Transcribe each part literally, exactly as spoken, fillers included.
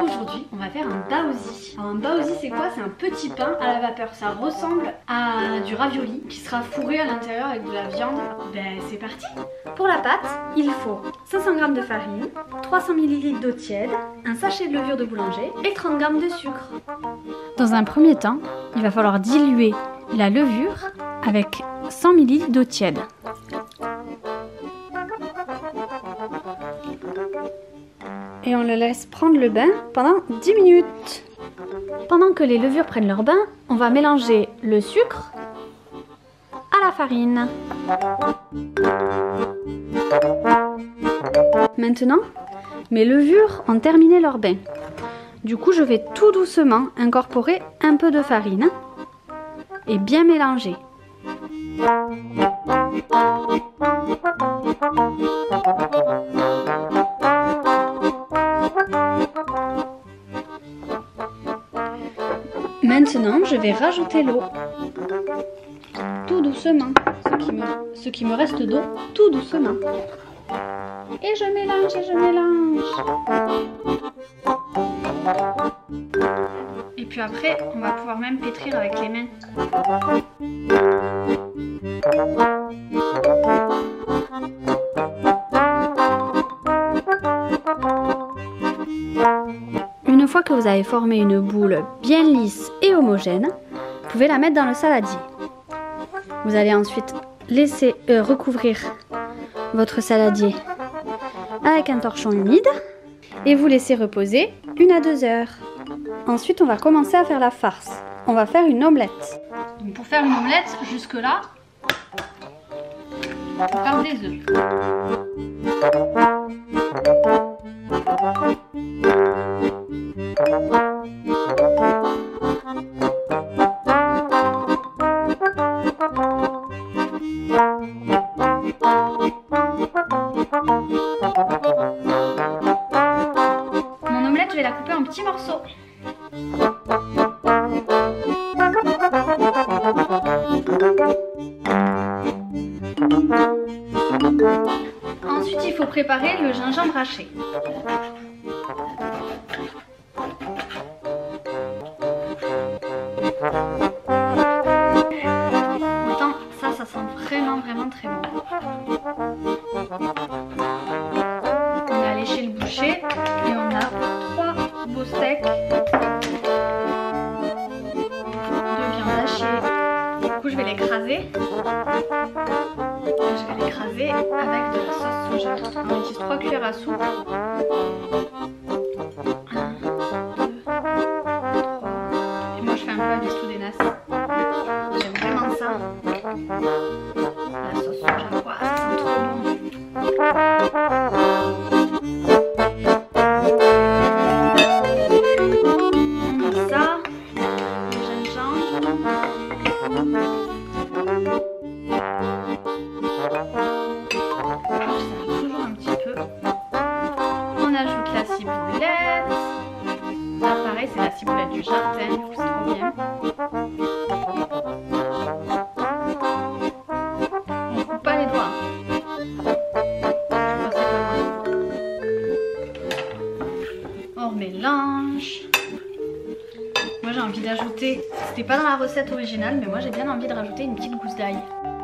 aujourd'hui, on va faire un baozi. Alors un baozi, c'est quoi? C'est un petit pain à la vapeur. Ça ressemble à du ravioli qui sera fourré à l'intérieur avec de la viande. Ben c'est parti. Pour la pâte, il faut cinq cents grammes de farine, trois cents millilitres d'eau tiède, un sachet de levure de boulanger et trente grammes de sucre. Dans un premier temps, il va falloir diluer la levure avec cent millilitres d'eau tiède. Et on le laisse prendre le bain pendant dix minutes. Pendant que les levures prennent leur bain, on va mélanger le sucre à la farine. Maintenant, mes levures ont terminé leur bain. Du coup, je vais tout doucement incorporer un peu de farine et bien mélanger. Maintenant, je vais rajouter l'eau, tout doucement, ce qui me, ce qui me reste d'eau, tout doucement. Et je mélange, et je mélange. Et puis après, on va pouvoir même pétrir avec les mains. Une fois que vous avez formé une boule bien lisse et homogène, vous pouvez la mettre dans le saladier. Vous allez ensuite laisser euh, recouvrir votre saladier avec un torchon humide et vous laisser reposer une à deux heures. Ensuite, on va commencer à faire la farce. On va faire une omelette. Donc pour faire une omelette, jusque-là, on va faire des œufs. Mon omelette, je vais la couper en petits morceaux. Ensuite, il faut préparer le gingembre haché. Autant ça, ça sent vraiment, vraiment très bon. On a léché le boucher et on a trois beaux steaks de viande hachée. Du coup, je vais l'écraser. Je vais l'écraser avec de la sauce soja. On utilise trois cuillères à soupe. un, deux, trois. Et moi, je fais un peu avec tout des nasses. J'aime vraiment ça. La sauce soja, quoi, ça sent trop bon. On met ça, le gingembre. Toujours un petit peu. On ajoute la ciboulette. Là, pareil, c'est la ciboulette du jardin, du coup, c'est trop bien. On coupe pas les doigts. On mélange. Moi, j'ai envie d'ajouter, c'était pas dans la recette originale, mais moi, j'ai bien envie de rajouter une petite gousse d'ail.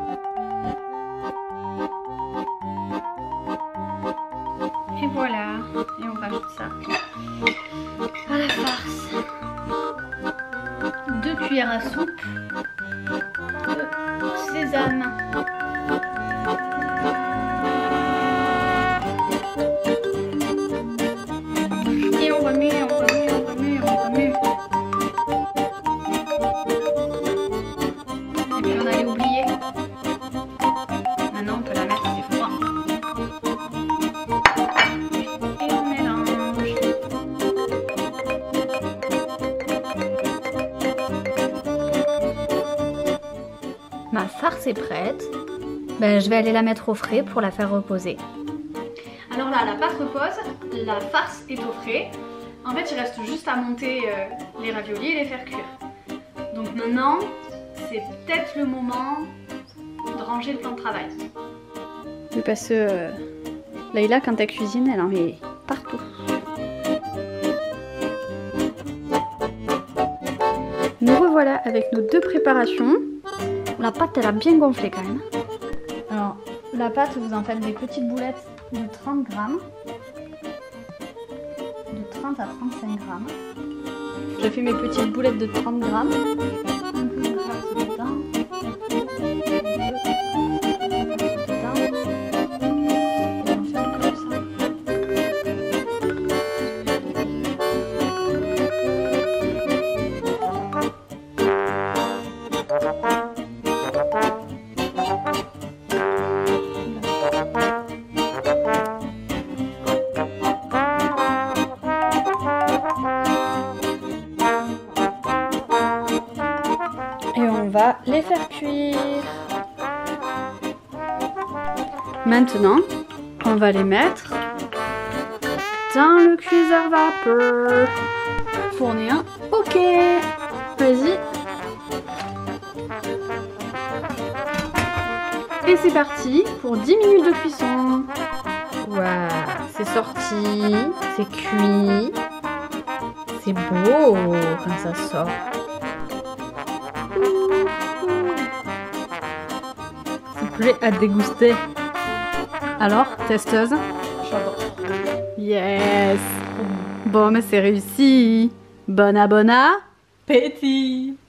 Et voilà, et on rajoute ça à la farce. Deux cuillères à soupe de sésame. Et on remue, on remue, on remue, on remue. Et puis on allait oublier. Maintenant on peut la mettre, c'est froid. Ma farce est prête. Ben, je vais aller la mettre au frais pour la faire reposer. Alors là, la pâte repose, la farce est au frais. En fait, il reste juste à monter euh, les raviolis et les faire cuire. Donc maintenant, c'est peut-être le moment de ranger le plan de travail. Oui, parce que euh, Leïla, quand elle cuisine, elle en met partout. revoilà avec nos deux préparations. La pâte elle a bien gonflé quand même. Alors la pâte vous en faites des petites boulettes de trente grammes. De trente à trente-cinq grammes. J'ai fait mes petites boulettes de trente grammes. Un peu de farce dedans. Et on va les faire cuire. Maintenant, on va les mettre dans le cuiseur vapeur. Fourner un. Ok. Vas-y. Et c'est parti pour dix minutes de cuisson. Waouh, c'est sorti, c'est cuit. C'est beau quand ça sort. C'est prêt à déguster. Alors, testeuse? J'adore. Yes. Bon, mais c'est réussi. Bon à bon appétit.